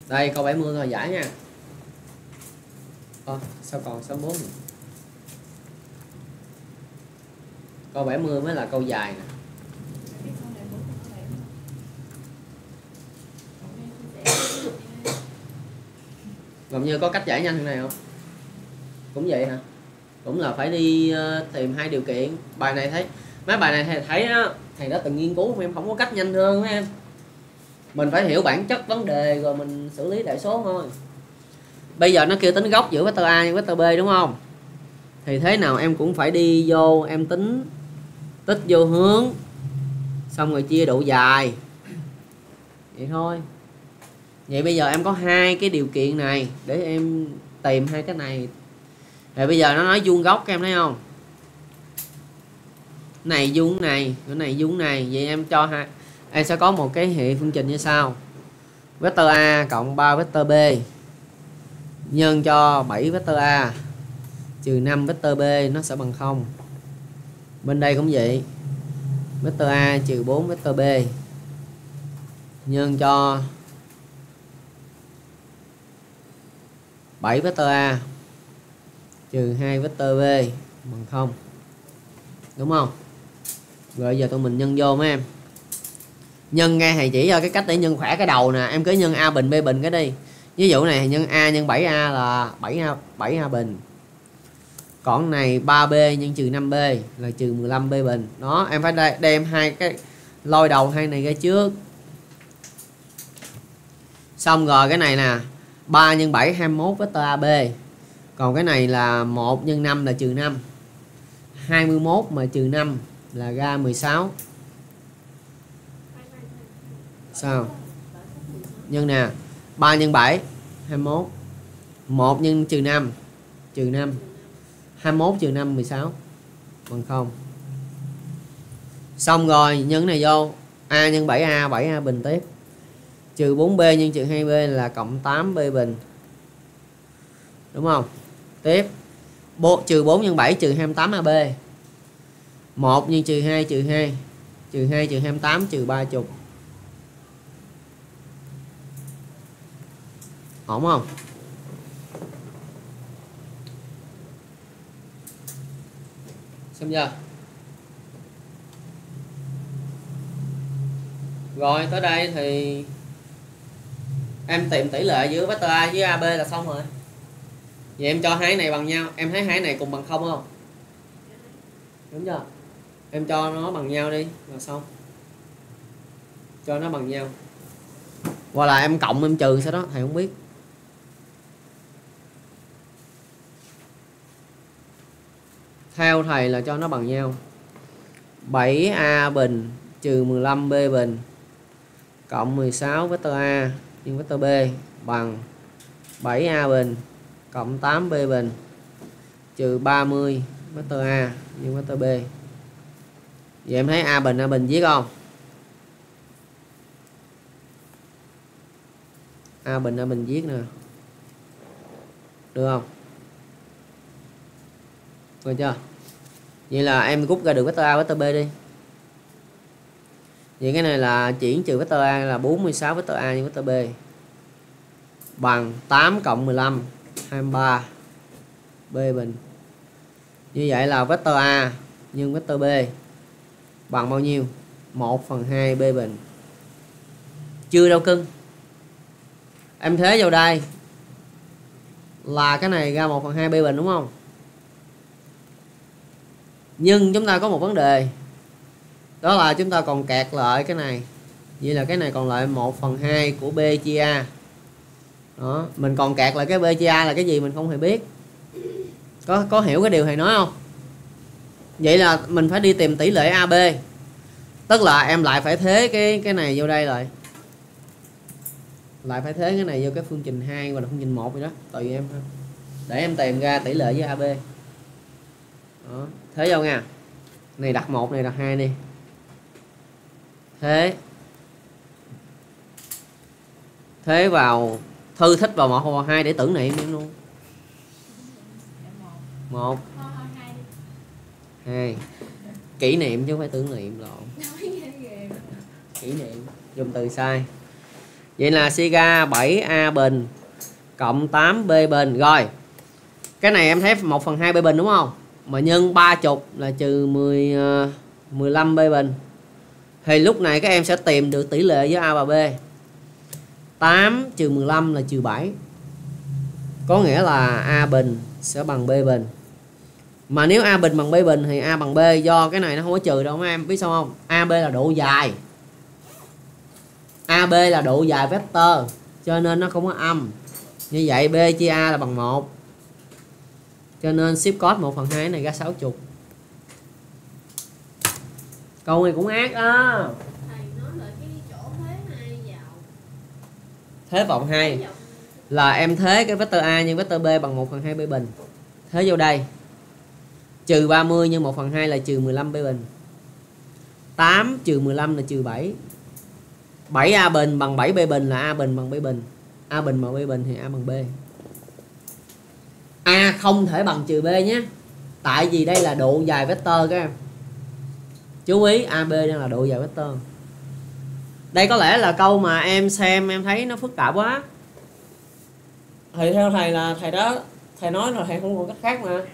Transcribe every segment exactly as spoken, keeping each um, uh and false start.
Đây câu bảy mươi rồi giải nha. Ồ, sao còn sáu bốn nữa? Câu bảy mươi mới là câu dài nè. Ngọc Như có cách giải nhanh thế này không? Cũng vậy hả? Cũng là phải đi uh, tìm hai điều kiện. Bài này thấy mấy bài này thầy thấy đó, thầy đã từng nghiên cứu em, không có cách nhanh hơn mấy em. Mình phải hiểu bản chất vấn đề rồi mình xử lý đại số thôi. Bây giờ nó kêu tính góc giữa vector A và vector B đúng không? Thì thế nào em cũng phải đi vô em tính tích vô hướng, xong rồi chia độ dài. Vậy thôi. Vậy bây giờ em có hai cái điều kiện này để em tìm hai cái này. Rồi bây giờ nó nói vuông góc, các em thấy không? Này vuông này, cái này vuông này. Vậy em cho hai, em sẽ có một cái hệ phương trình như sau. Vector A cộng ba vector B nhân cho bảy vector A trừ năm vector B nó sẽ bằng không. Bên đây cũng vậy. Vector A trừ bốn vector B nhân cho bảy vector A trừ hai vector B bằng không. Đúng không? Rồi giờ tụi mình nhân vô mấy em. Nhân ngay thầy chỉ cho cái cách để nhân khỏe cái đầu nè. Em cứ nhân A bình B bình cái đi. Ví dụ này nhân A nhân bảy A là bảy A, bảy A bình. Còn này ba B nhân trừ năm B là trừ mười lăm B bình. Đó, em phải đem hai cái lôi đầu hai này ra trước. Xong rồi cái này nè, ba nhân bảy hai mươi mốt vector a bê. Còn cái này là một nhân năm là trừ năm. hai mươi mốt mà trừ năm là ra mười sáu. Sao? Nhân nè, ba nhân bảy hai mươi mốt. một nhân trừ năm trừ năm. hai mươi mốt trừ năm mười sáu bằng không. Xong rồi nhân cái này vô, A nhân bảy A, bảy A bình tiếp. Trừ bốn B nhân trừ hai B là cộng tám B bình. Đúng không? Tiếp. Bộ, trừ bốn nhân bảy trừ hai mươi tám A B. một nhân trừ hai trừ hai. Trừ hai trừ hai mươi tám trừ ba mươi. Ổn không? Xem chưa? Rồi tới đây thì em tìm tỷ lệ giữa vector A với a bê là xong rồi. Vậy em cho hai này bằng nhau. Em thấy hai này cùng bằng không không? Đúng chưa? Em cho nó bằng nhau đi là xong. Cho nó bằng nhau. Hoặc là em cộng em trừ sau đó thầy không biết. Theo thầy là cho nó bằng nhau. bảy A bình trừ mười lăm B bình cộng mười sáu vector A nhân vector B bằng bảy A bình cộng tám B bình trừ ba mươi vector A nhân vector B. Vậy em thấy A bình A bình viết không? A bình A bình viết nè. Được không? Được chưa? Vậy là em rút ra được vector A vector B đi. Vậy cái này là chuyển trừ vector A là bốn mươi sáu vector A nhân vector B bằng tám cộng mười lăm hai mươi ba B bình. Như vậy là vector A nhân vector B bằng bao nhiêu? một phần hai B bình. Chưa đâu cưng. Em thế vào đây là cái này ra một phần hai B bình đúng không? Nhưng chúng ta có một vấn đề. Đó là chúng ta còn kẹt lại cái này. Vậy là cái này còn lại một phần hai của B chia A. Đó, mình còn kẹt lại cái B chia A là cái gì mình không hề biết. Có có hiểu cái điều thầy nói không? Vậy là mình phải đi tìm tỷ lệ a bê. Tức là em lại phải thế cái cái này vô đây rồi. Lại phải thế cái này vô cái phương trình hai hoặc là phương trình một vậy đó, tùy em thôi. Để em tìm ra tỷ lệ với a bê. Đó, thế vô nha. Này đặt một, này đặt hai đi. Thế Thế vào Thư thích vào một hoặc hai để tưởng niệm em luôn. Một hai. Kỷ niệm chứ không phải tưởng niệm lộn. Kỷ niệm, dùng từ sai. Vậy là siga bảy a bình cộng tám b bình. Rồi cái này em thấy một phần hai b bình đúng không, mà nhân ba mươi là trừ mười, mười lăm b bình, thì lúc này các em sẽ tìm được tỷ lệ với A và B. Tám trừ mười lăm là trừ bảy, có nghĩa là A bình sẽ bằng B bình. Mà nếu A bình bằng B bình thì A bằng B, do cái này nó không có trừ đâu mấy em biết sao không, a bê là độ dài, a bê là độ dài vector cho nên nó không có âm. Như vậy B chia A là bằng một, cho nên ship code một phần hai này ra sáu mươi. Câu này cũng ác đó. Thầy nói lại cái chỗ thế hai vào. Thế vòng hai là em thế cái vector A nhân vector B bằng một phần hai B bình. Thế vô đây. Trừ ba mươi nhân một phần hai là trừ mười lăm B bình. tám trừ mười lăm là trừ bảy. bảy A bình bằng bảy B bình là A bình bằng B bình. A bình bằng B bình thì A bằng B. A không thể bằng trừ B nhé. Tại vì đây là độ dài vector các em. Chú ý a bê đang là độ dài vector. Đây có lẽ là câu mà em xem em thấy nó phức tạp quá. Thì theo thầy là thầy đó, thầy nói là thầy không còn cách khác mà.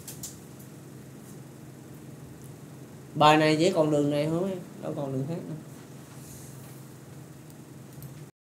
Bài này chỉ còn đường này thôi, đâu còn đường khác nữa.